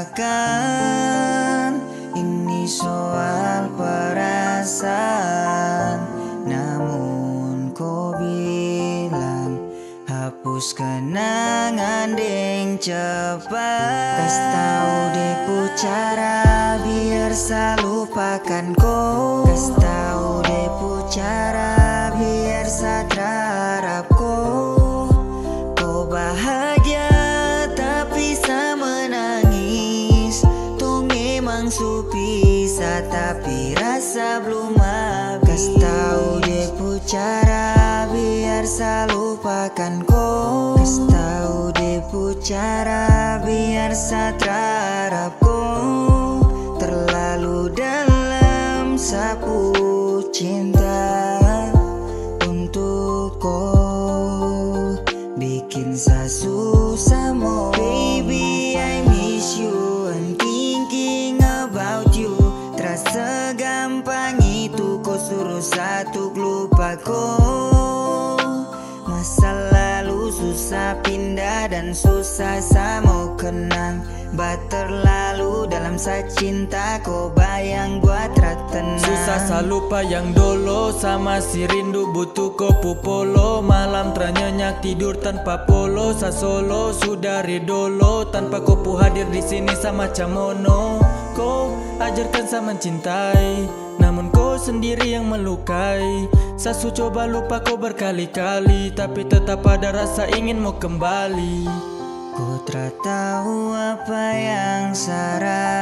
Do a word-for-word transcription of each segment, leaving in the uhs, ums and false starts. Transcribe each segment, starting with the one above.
rasakan. Ini soal perasaan, namun kau bilang hapus kenangan deng cepat. Kas tau depu cara biar sa lupakan kau. Kas tau depu cara biar sa terharap kau. Kau bahagia tapi sa menangis. Tuh memang su pisah tapi rasa belum habis. Kas tau depu cara biar sa lupakan kau. Kas tau depu cara biar sa terharap kau. Terlalu dalam sapu cinta untuk kau, bikin sa susah mo. Baby, I miss you and thinking about you. Terasa gampang itu kau suruh satu lupa kau. Masa lalu susah pindah dan susah sa mau kenang. Bah terlalu dalam sa cinta kau bayang buat tenang. Susah sa lupa yang dulu, sama si rindu butuh kopu polo. Malam teranyenyak tidur tanpa polo, sa solo sudah ridolo. Tanpa kopu hadir di sini sama macam mono. Kau ajarkan sa mencintai, namun kau sendiri yang melukai. Sa su coba lupa kau berkali-kali, tapi tetap ada rasa ingin mau kembali. Ku tak tahu apa yang sa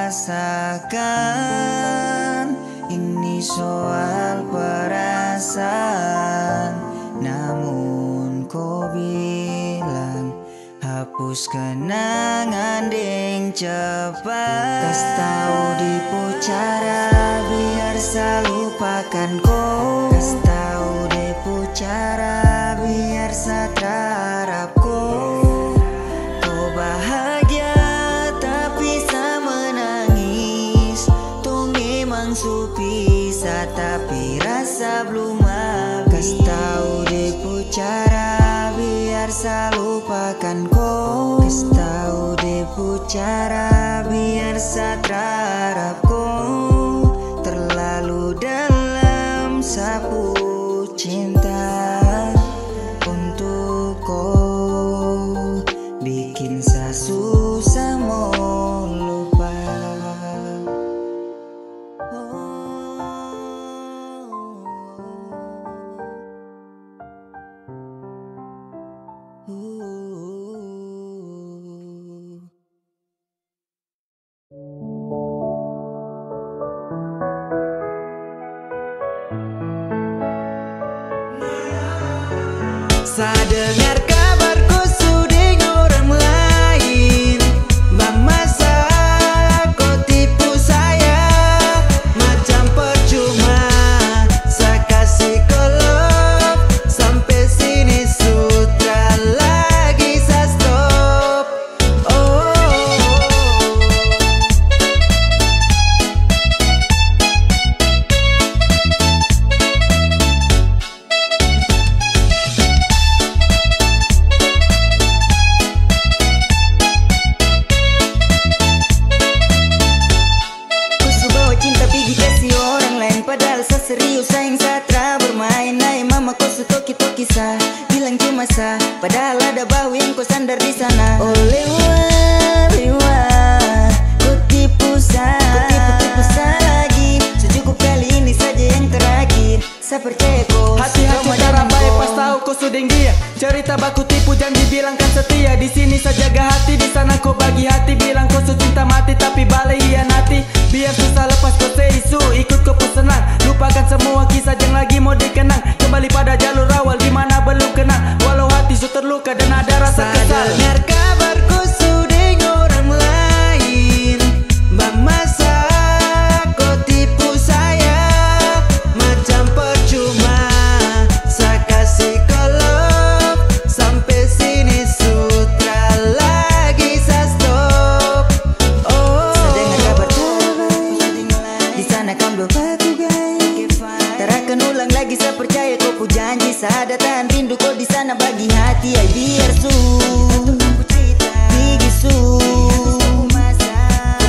rasakan. Ini soal perasaan, namun kau bilang hapus kenangan deng cepat. Kas tau depu cara biar sa lupakan kau. Kas tau depu cara biar sa terharap kau. Bahagia tapi sa menangis. Tuh memang su pisah tapi rasa belum habis. Kas tau depu cara biar sa lupakan kau. Kas tau depu cara biar sa terharap kau. Terlalu dalam sapu cinta untuk kau, bikin sa susah mau lupa. Oh. Sa dengar kabarku sudah orang lain. Bang masa kau tipu saya, macam percuma sa kasih kau love. Sampai sini sutra lagi sa stop. Oh, serius sayang satra bermain. Hai mama kau su toki toki sa, bilang cuma sa, padahal ada bau yang kau sandar di sana. Oh lewa lewa, kau tipu sa, kau tipu tipu sa lagi. Secukup kali ini saja yang terakhir. Sa percaya kau, hati-hati cara baik pas tahu kau sudeng dia. Cerita baku tipu janji bilang kan setia. Di sini saya jaga hati, di sana kau bagi hati. Bilang kau su cinta mati tapi balik hianati. Biar susah lepas kau seisu, ikut kau pun senang. Lupakan semua kisah yang lagi mau dikenang. Kembali pada jalur awal di mana belum kenal. Walau hati su terluka dan ada rasa kesal. Dengar kabarku sudah orang lain. Bang masa kau tipu saya, macam percuma sa kasih kau love. Sampai sini sutra lagi sa stop. Oh, dengar kabarku di sana kan belum aku guys. Terakan ulang lagi sa percaya kau pu janji. Sa ada tahan rindu kau di sana bagi hati. Ay biar su Bigi su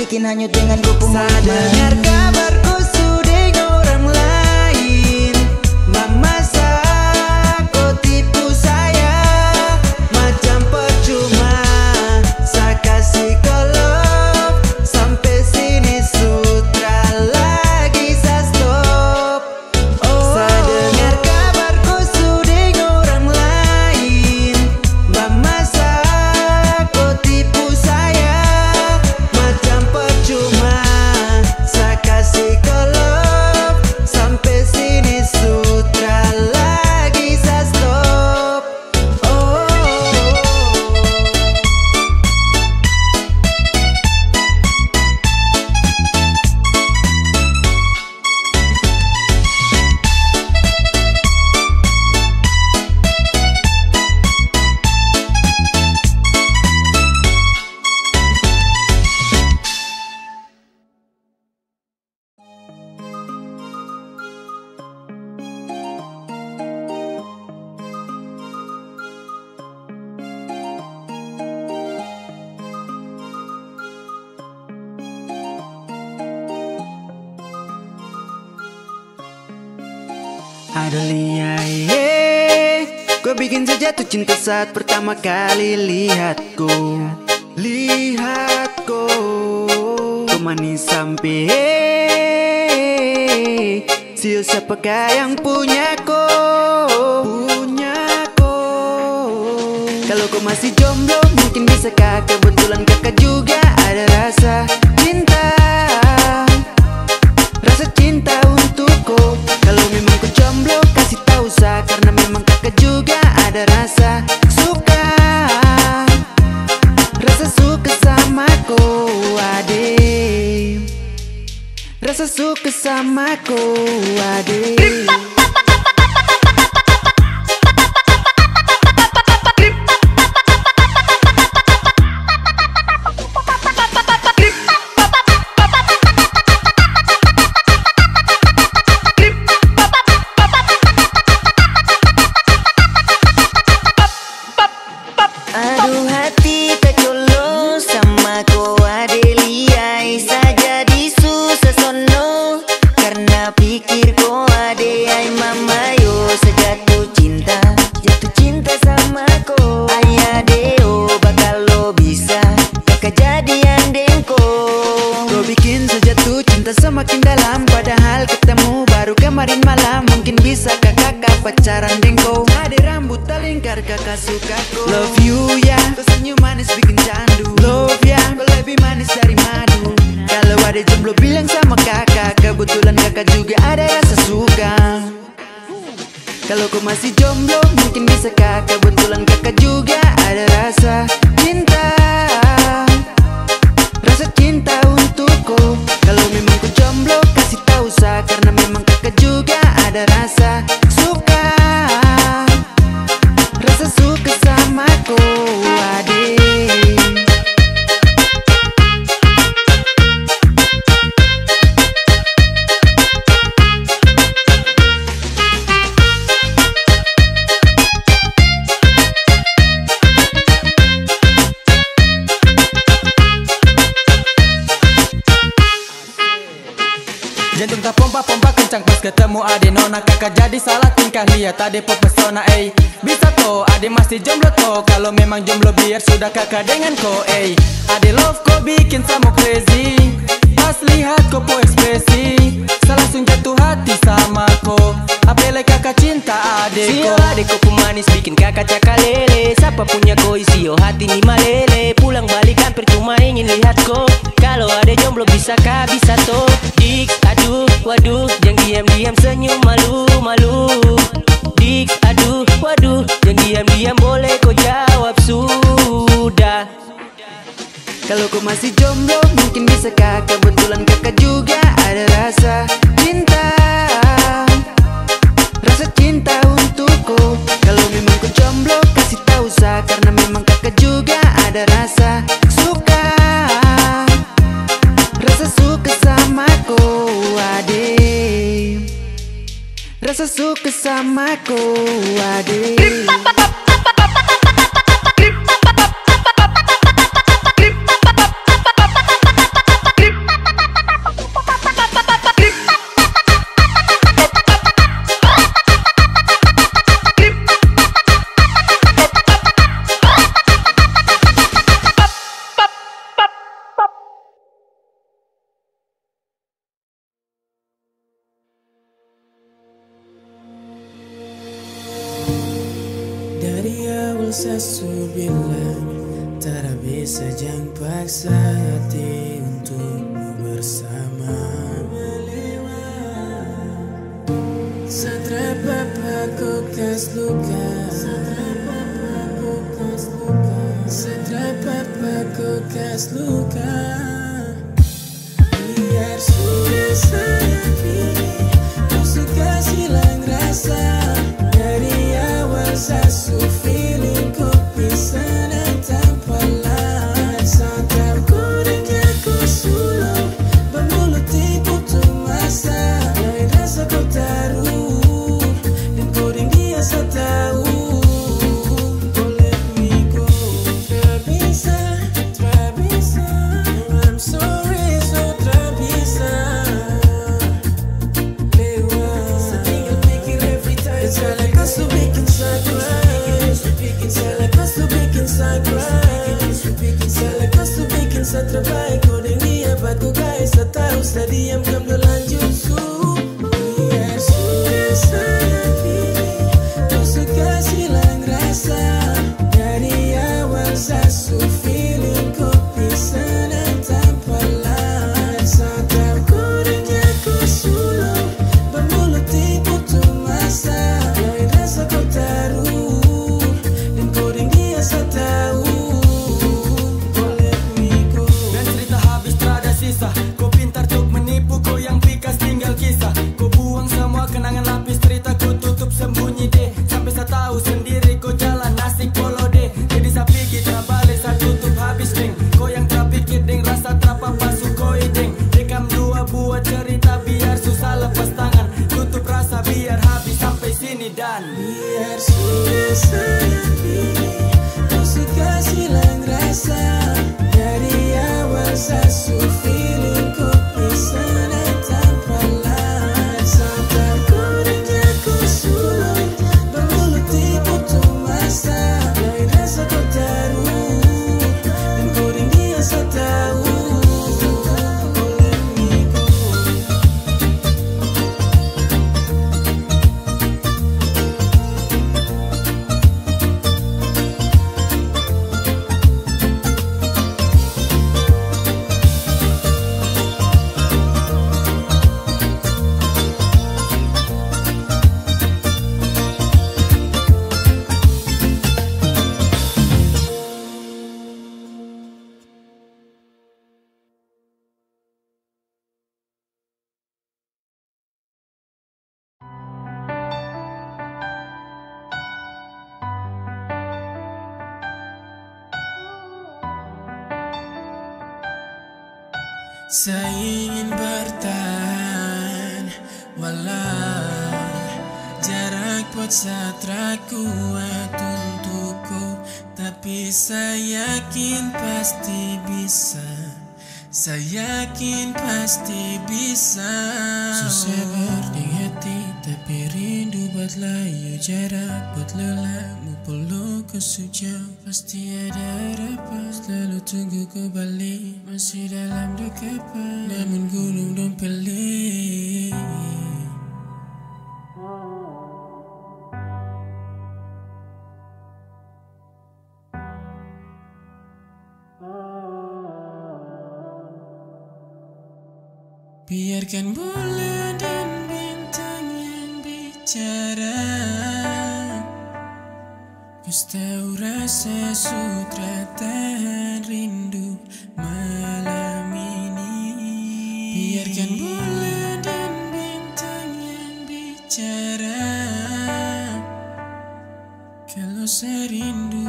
bikin hanyut dengan kupu Saya dengar kabarku sudah orang lain, mama kau tipu saya macam percuma. Saya kasih kolom sampai sini sutra lagi saya stop. Saya dengar kabarku sudah orang lain, mama kau tipu saya macam percuma. Saya kasih kolom sampai sini sutra lagi saya stop. Oh. Adelia, yeah. Gue bikin saja tuh cinta saat pertama kali lihatku, lihatku, kau manis sampai siu siapakah yang punya ko, punya ko. Kalau kau masih jomblo mungkin bisa kak, kebetulan kakak juga ada rasa cinta, rasa cinta untukku. Kalau memang ku jomblo kasih tahu sa, karena memang kakak juga ada rasa suka, rasa suka sama ku ade, rasa suka sama ku ade. Aduh hati kecolo sama ko Adelia, saja di susah sono karena pikir ko ade ay mama yo sejatuh cinta, jatuh cinta sama ko ay adeo bakal lo bisa kakak jadi andengko. Kau bikin sejatuh cinta semakin dalam, padahal ketemu baru kemarin malam. Mungkin bisa kakak pacaran dengko, ada rambut lingkar kakak suka ko. Love you ya, kau senyum manis bikin candu. Love ya, kau lebih manis dari madu. Kalau ada jomblo bilang sama kakak, kebetulan kakak juga ada rasa suka. Kalau kau masih jomblo mungkin bisa kak, kebetulan kakak juga ada rasa cinta, rasa cinta untukku. Kalau memang ku jomblo kasih tahu sa, karena memang kakak juga ada rasa suka, rasa suka sama ku ade. Jantung tak pompa-pompa kencang pas ketemu ade nona, kakak jadi salah tingkah lihat ade pop pesona eh. Bisa to ade masih jomblo to, kalau memang jomblo biar sudah kakak dengan ko eh. Ade love ko bikin sama crazy, pas lihat ko po ekspresi, langsung jatuh hati sama ko, apalagi kakak cinta ade ko. Sio ade ko pemanis bikin kakak cakalele, siapa punya ko isio hati ni malele. Pulang balikan percuma ingin lihat ko, kalau ada jomblo bisa kah bisa to. Dik aduh waduh yang diam-diam senyum malu-malu. Dik aduh waduh yang diam-diam boleh kau jawab sudah. Kalau kau masih jomblo mungkin bisa kak, kebetulan kakak juga ada rasa cinta, rasa cinta untukku. Kalau memang kau jomblo kasih tahu sa, karena memang kakak juga ada rasa suka, rasa suka sama ku ade, rasa suka sama ku ade. sesu bilang tak bisa jang paksa hati untukmu bersama. Seberapa aku kas luka, seberapa aku kas luka. Biar sudah saya pilih, kau suka silang rasa. Dari awal sasu feeling kau bisa tanpa lahan. Saat aku dengar kau sulung bermulut tipu tu masa. Lain rasa kau taruh dan kau dan dia saya tahu. Don't let me go. Tak bisa, tak bisa. I'm sorry, so tak bisa. Lewat setinggal pikir every time. Salah kau su bikin saya cry. Salah kau su bikin saya cry. Salah kau su bikin saya terbaik. Kau dan dia buat ku guys. Saya tahu saya diam kamu berlanjut su. Biar sudah saya pilih, kau suka silang rasa. Dari awal saya su feeling kau bisa tanpa lahan. Saat aku dengar kau sulung bermulut tipu tu masa. Lain rasa kau taruh dan kau dan dia saya tahu. Don't let me go. Dan cerita habis terada sisa. Kau pintar untuk menipu, kau yang pikas tinggal kisah. Kau buang semua kenangan lapis cerita, kau tutup sembunyi deh. Sampai saya tahu sendiri kau jalan nasik polo deh. Jadi saya pikir tak balik, saya tutup habis deng. Kau yang tak pikir deng, rasa terapa su koi deng. Rekam dua buat cerita biar susah lepas tangan. Tutup rasa biar habis sampai sini dan Biar sudah saya pilih, kau suka silang rasa. Dari awal saya su feeling kau bisa tanpa lahan. Saat aku dengar kau sulung bermulut tipu tu masa. Lain rasa kau taruh dan kau dan dia saya tahu. Don't let me go. Saya ingin bertahan walau jarak buat satra kuat untukku. Tapi saya yakin pasti bisa. Saya yakin pasti bisa. Susah berding hati tapi rindu buat layu. Jarak buat lelah mu peluk ke sejauh. Pasti ada harapan. Selalu tunggu kau balik. Masih dalam dekapan, namun gunung dan pelik. Biarkan bulan dan bintang yang bicara. Kau tahu rasa sutra tahan rindu malam ini. Biarkan bulan dan bintang yang bicara. Kalau saya rindu,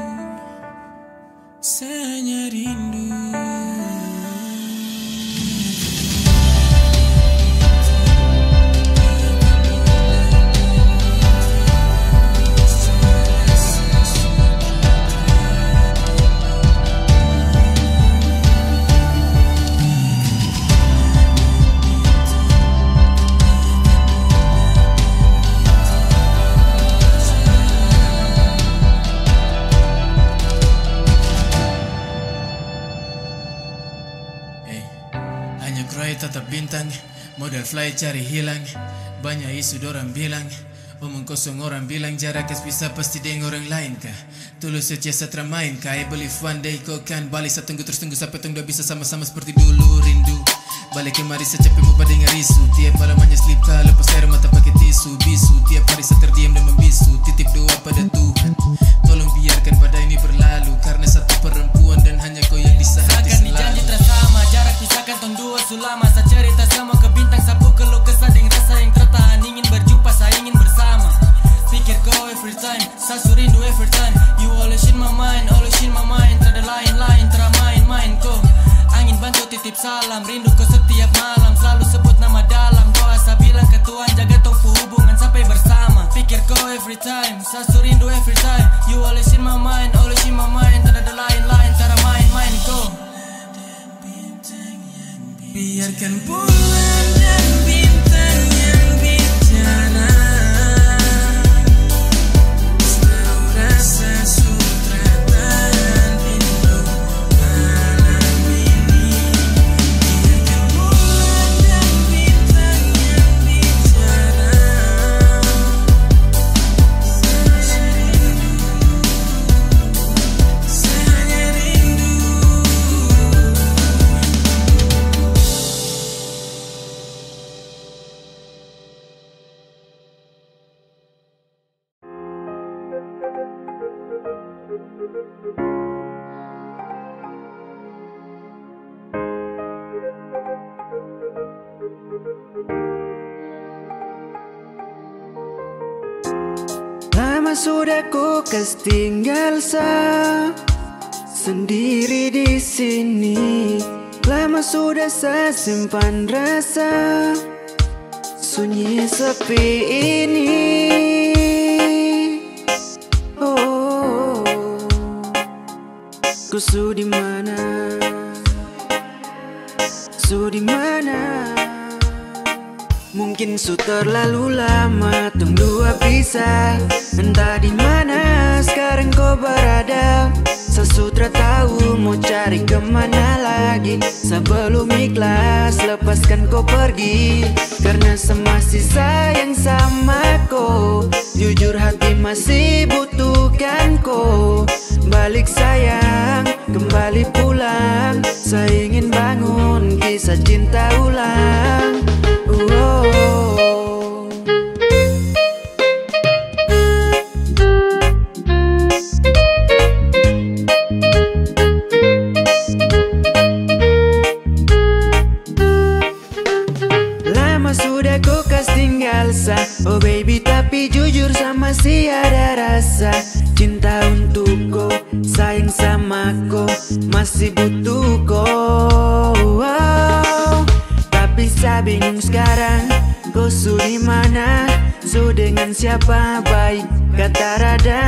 saya hanya rindu. Tetap bintang, model fly cari hilang. Banyak isu dorang bilang Omong kosong orang bilang jarak bisa pasti dengan orang lain kah? Tulus saja satra main kah? I believe one day kau kan balik. Saya tunggu terus tunggu sampai tunggu bisa sama-sama seperti dulu. Rindu balik kemari secapek mau pada ngerisu. Tiap malam hanya slip kah, lepas air mata pakai tisu. Bisu tiap hari saya terdiam dan membisu. Titip doa pada Tuhan, tolong biarkan pada ini berlalu. Karena satu perempuan dan hanya kau yang bisa hati selalu. Janji tersama, jarak pisahkan tong dua sulama. Saya cerita sama ke bintang, sapu keluh kesah dengan rasa yang tertahan. Ingin berjumpa, saya ingin bersama. Pikir kau every time, saya rindu every time. You always in my mind, always in my mind. Terada lain-lain, teramain-main kau. Angin bantu titip salam, rindu kau setiap malam. Selalu sebut nama dalam doa, saya bilang ke Tuhan jaga tong hubungan sampai bersama. Pikir kau every time, saya rindu every time. You always in my mind, always in my mind. Terada lain-lain, teramain-main kau. Biarkan bulan dan bintang yang bicara. Selalu rasa sutra dan rindu malam ini. Biarkan bulan dan bintang yang bicara. Saya rindu, saya rindu. Lama sudah ku kas tinggal sa sendiri di sini. Lama sudah saya simpan rasa sunyi sepi ini. Oh, ku su di mana? Su di mana? Mungkin su terlalu lama tong dua pisah. Entah di mana sekarang kau berada. Sesutra tahu mau cari kemana lagi. Sebelum ikhlas lepaskan kau pergi. Karena semasih sayang sama kau. Jujur hati masih butuhkan kau. Balik sayang, kembali pulang. Saya ingin bangun kisah cinta ulang. Oh. Lama sudah ku kas tinggal sa. Oh baby tapi jujur sama si ada rasa. Cinta untuk kau, sayang sama kau, masih butuh kau. Oh. Tapi saya bingung sekarang, kau su di mana? Su dengan siapa? Baik kata rada.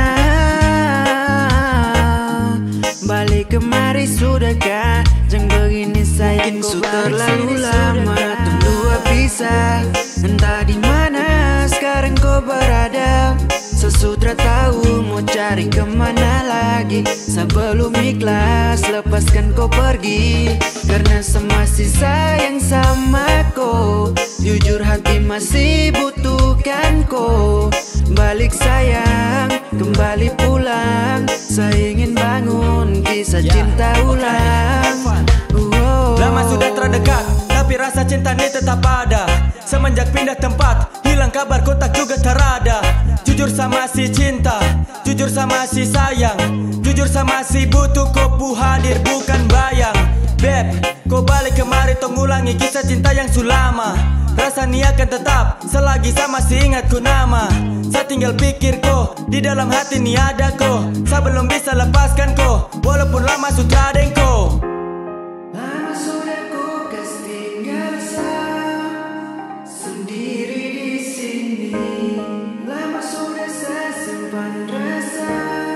Balik kemari sudahkah? Jangan begini sayang, su terlalu lama tong dua pisah. Entah di mana sekarang kau berada. Sesutra tahu mau cari kemana lagi. Sebelum ikhlas lepaskan kau pergi. Karena semasih sayang sama kau. Jujur hati masih butuhkan kau. Balik sayang, kembali pulang. Saya ingin bangun kisah cinta ulang. Oh. Lama sudah terdekat, tapi rasa cinta ini tetap ada. Semenjak pindah tempat, hilang kabar kontak juga terada. Jujur sama si cinta, jujur sama si sayang, jujur sama si butuh kau hadir bukan bayang. Beb, kau balik kemari tong ulangi kisah cinta yang sulama. Rasa ni akan tetap selagi sama si ingat ku nama. Saya tinggal pikir kau, di dalam hati ni ada kau. Saya belum bisa lepaskan kau, walaupun lama sudah ada kau. Lama sudah ku kas tinggal sa sendiri di sini. Lama sudah saya simpan rasa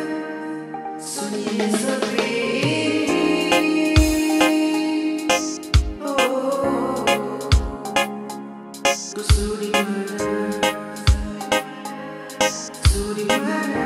sunyi sepi ini. Oh, ku su di mana? Su di mana?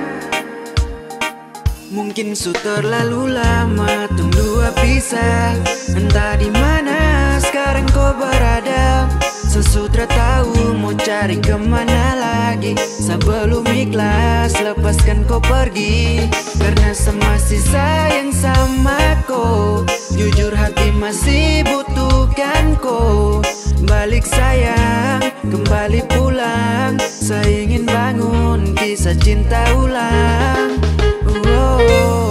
Mungkin su terlalu lama tong dua pisah. Entah di mana sekarang kau berada. Sesutra tahu mau cari kemana lagi. Sebelum ikhlas lepaskan kau pergi, karena masih sayang sama kau. Jujur hati masih butuhkan kau. Balik sayang, kembali pulang. Saya ingin bangun kisah cinta ulang. Oh.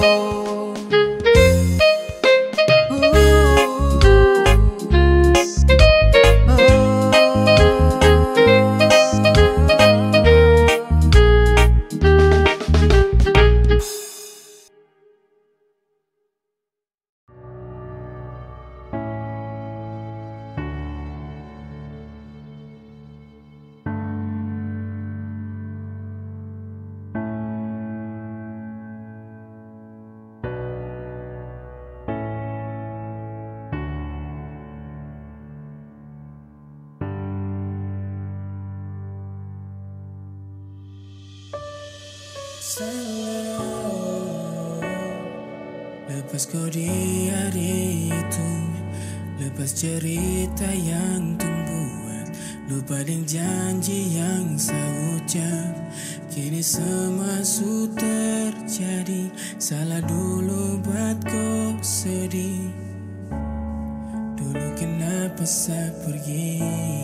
Lepas kau di hari itu, lepas cerita yang terbuat, lupa dengan janji yang saya ucap. Kini semua sudah terjadi, salah dulu buat kau sedih. Dulu kenapa saya pergi?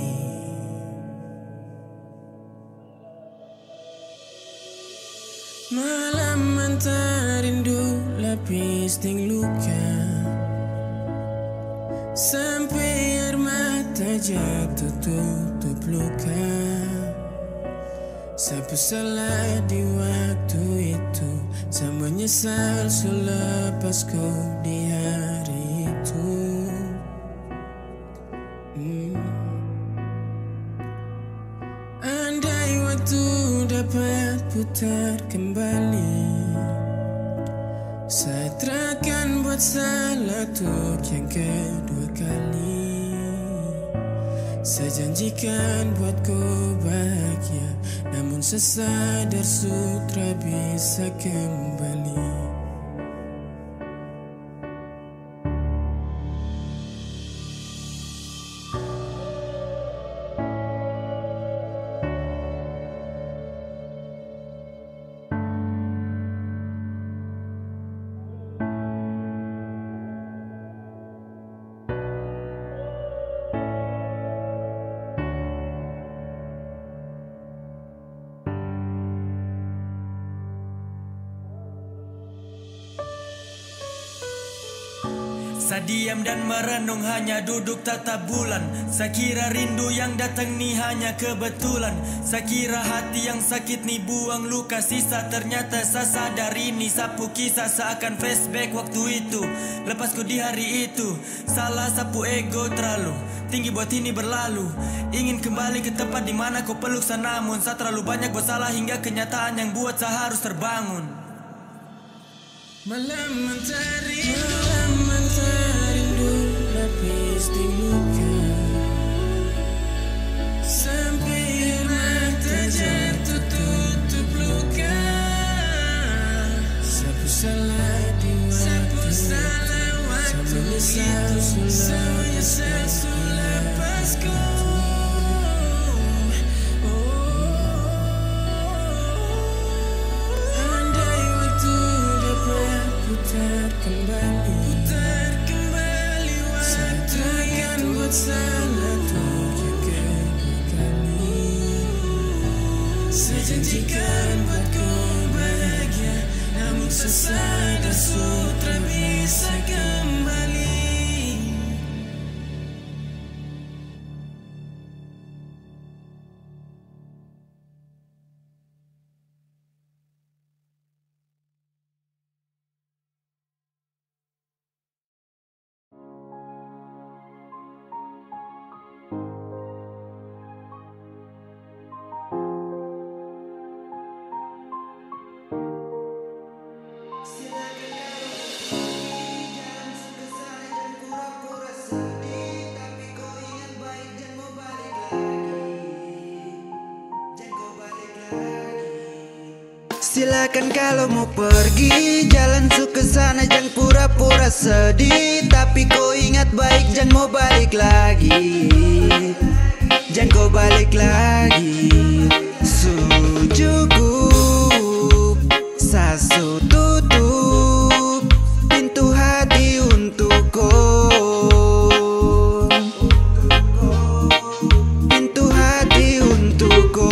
Malam antara rindu lapis dengan luka, sampai air mata jatuh tutup luka. Siapa salah di waktu itu, saya menyesal selepas kau di hari itu. hmm. Andai waktu dapat putar kembali, saya takkan buat salah untuk yang kedua kali. Saya janjikan buat kau bahagia, namun saya sadar sutra bisa kembali. Saya diam dan merenung, hanya duduk tatap bulan. Saya kira rindu yang datang ni hanya kebetulan. Saya kira hati yang sakit ni buang luka sisa. Ternyata saya sadar ini sapu kisah. Seakan flashback waktu itu, lepas ku di hari itu. Salah sapu ego terlalu tinggi buat ini berlalu. Ingin kembali ke tempat di mana kau peluk saya, namun saya terlalu banyak bersalah hingga kenyataan yang buat saya harus terbangun. Malam antara rindu, malam antara rindu lapis di luka, sampai air mata jatuh tutup luka. Sapu salah di waktu, sapu menyesal selepas kau. Putar kembali, putar kembali waktu. Saya takkan buat salah untuk yang kedua kali. Saya janjikan buat kau bahagia, namun saya sadar sutra bisa kembali. Silakan kalau mau pergi, jalan suka sana, jangan pura-pura sedih. Tapi kau ingat baik, jangan mau balik lagi. Jangan kau balik lagi. Sudah cukup. Sasu tutup pintu hati untukku. Pintu hati untukku.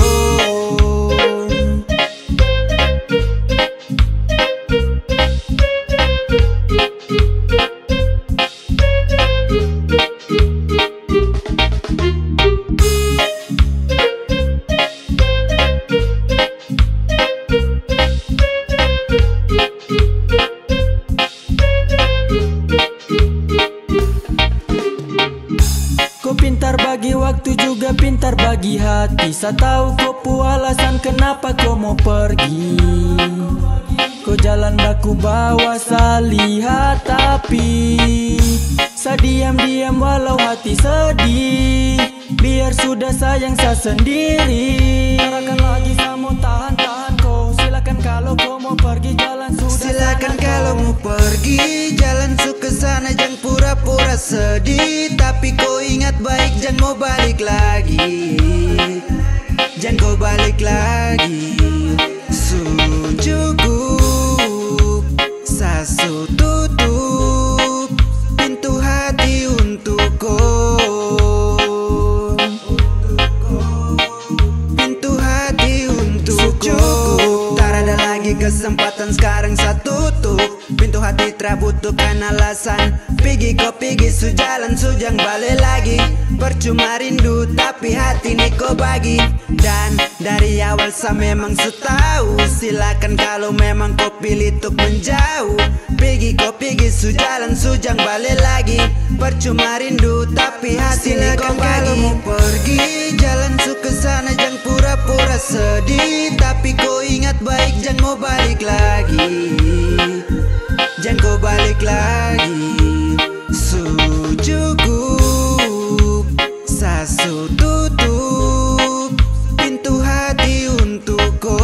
Kau pintar bagi waktu juga pintar bagi hati. Saya tahu kau pu alasan kenapa kau mau pergi. Kau jalan baku bawa saya lihat tapi saya diam-diam walau hati sedih. Biar sudah sayang saya sendiri. Silakan lagi saya mau tahan-tahan kau. Silakan kalau kau mau pergi jalan sudah. Silakan kalau mau pergi jalan suka sana, jangan pura-pura sedih. Tapi kau ingat baik jangan mau balik lagi. Jangan kau balik lagi. Su cukup. Sasu tutup pintu hati untukku. Pintu hati untukku. Tak ada lagi kesempatan sekarang saya tutup pintu hati, terbutuhkan alasan. Pergi kau pergi su jalan su jangan balik lagi. Percuma rindu tapi hati ini kau bagi. Dan dari awal saya memang setahu. Silakan kalau memang kau pilih untuk menjauh. Pergi kau pergi su jalan su jangan balik lagi. Percuma rindu tapi hati ini kau bagi. Kalau mau pergi jalan su ke sana jangan pura-pura sedih. Tapi kau ingat baik jangan mau balik lagi. Jangan kau balik lagi. Su cukup. Sasu tutup pintu hati untukku.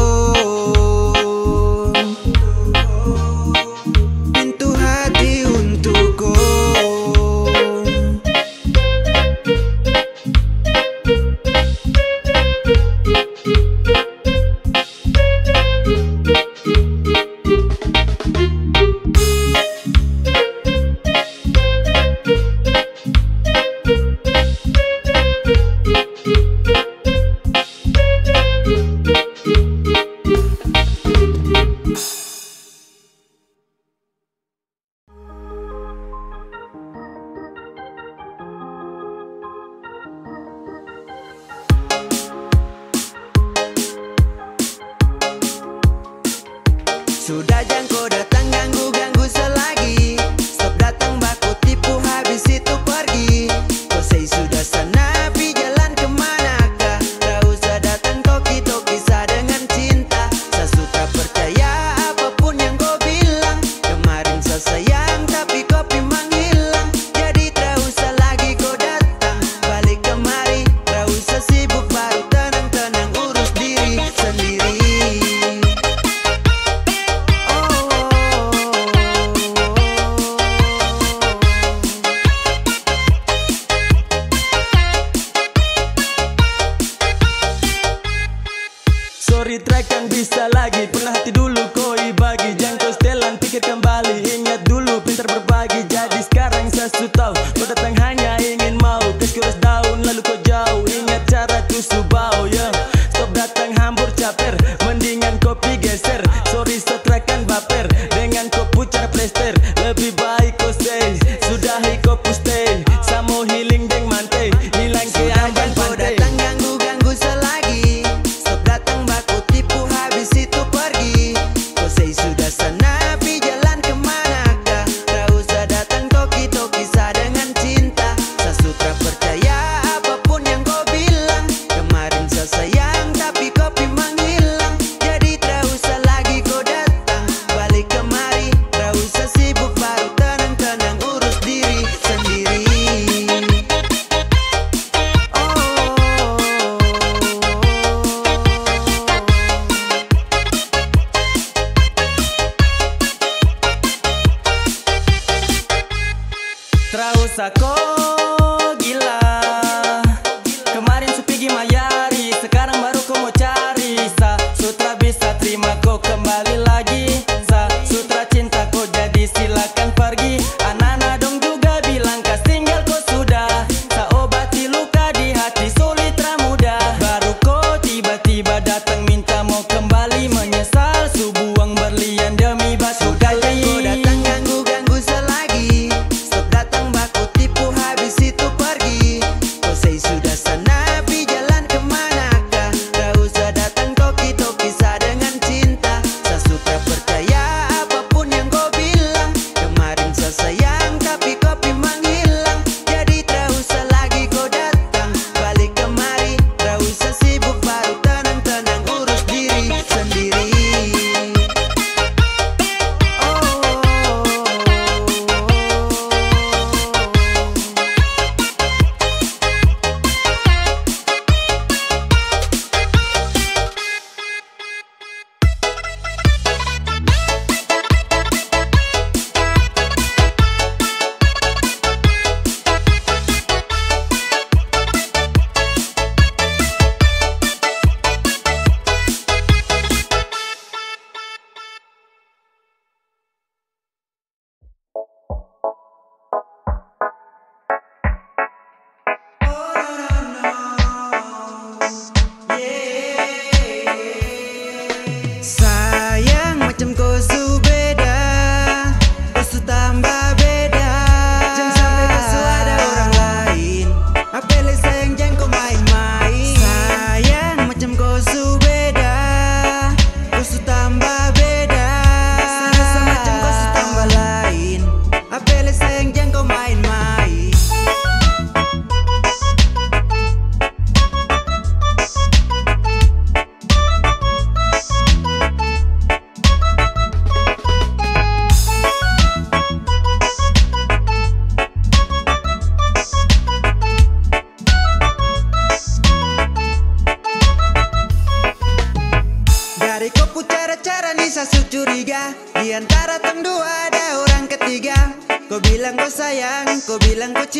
Pintu hati untukku. Sudah jangan kau datang ganggu-ganggu selagi. Stop datang baku tipu habis itu pergi. Kau say sudah sana pi jalan kemanakah. Tak usah datang toki-toki saya dengan cinta. Saya suka percaya apapun yang kau bilang. Kemarin saya sayang tapi kau pi menghilang. Jadi tak usah lagi kau datang balik kemari. Tak usah sibuk baru tenang-tenang urus diri sendiri. Oh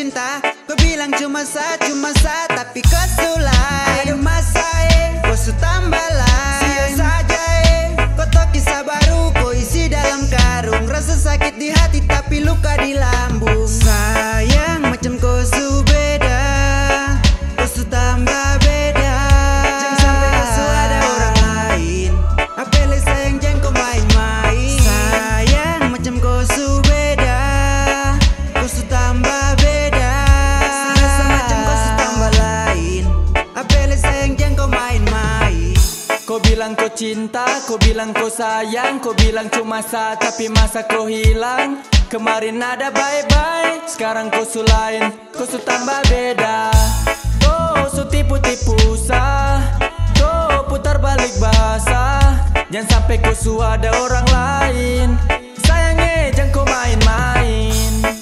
cinta. Kau bilang cuma sa, cuma sa, tapi kau sulai. Aduh masa eh, kau su tambah lain. Sio saja eh, kau tahu kisah baru, kau isi dalam karung. Rasa sakit di hati tapi luka di lambung. Sayang macam kau su beda, kau su tambah beda. Jangan sampai kau su ada orang lain. Apele sayang jangan kau main-main. Sayang macam kau su beda, kau su tambah beda. Rasa macam kau su tambah lain. Apele sayang jangan kau main-main. Kau bilang kau cinta, kau bilang kau sayang, kau bilang cuma sa, tapi masa kau hilang. Kemarin ada bye-bye, sekarang kau su lain, kau su tambah beda. Kau su tipu-tipu sa, kau putar balik bahasa. Jangan sampai kau su ada orang lain. Sayangnya jangan kau main-main.